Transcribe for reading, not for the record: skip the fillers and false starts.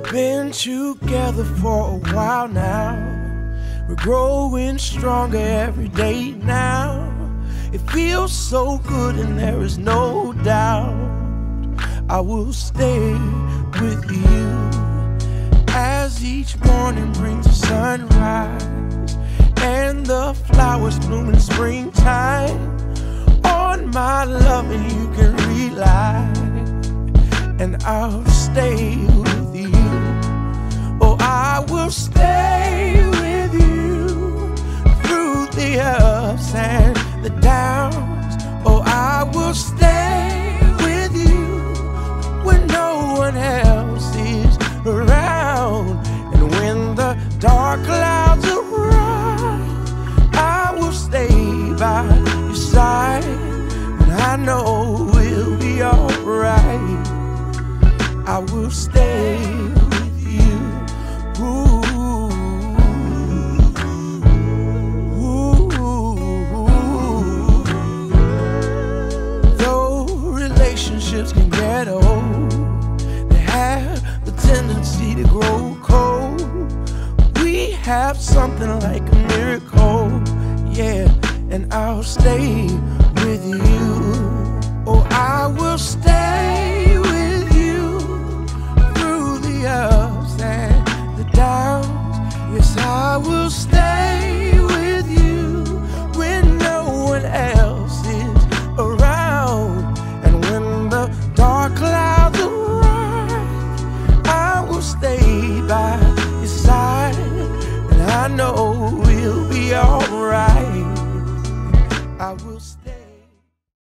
Been together for a while now. We're growing stronger every day now. It feels so good and there is no doubt I will stay with you. As each morning brings a sunrise and the flowers bloom in springtime, on my loving you can rely, and I'll stay with you. Oh, I will stay with you through the ups and the downs. Oh, I will stay with you when no one else is around. And when the dark clouds arise, I will stay by your side, and I know we'll be alright. I will stay with you. Ooh, ooh. Though relationships can get old, they have the tendency to grow cold. We have something like a miracle, yeah, and I'll stay with you. Oh, I will stay with you through the ups and the downs. Yes, I will stay with you when no one else is around. And when the dark clouds arise, I will stay by your side, and I know we'll be alright. I will stay.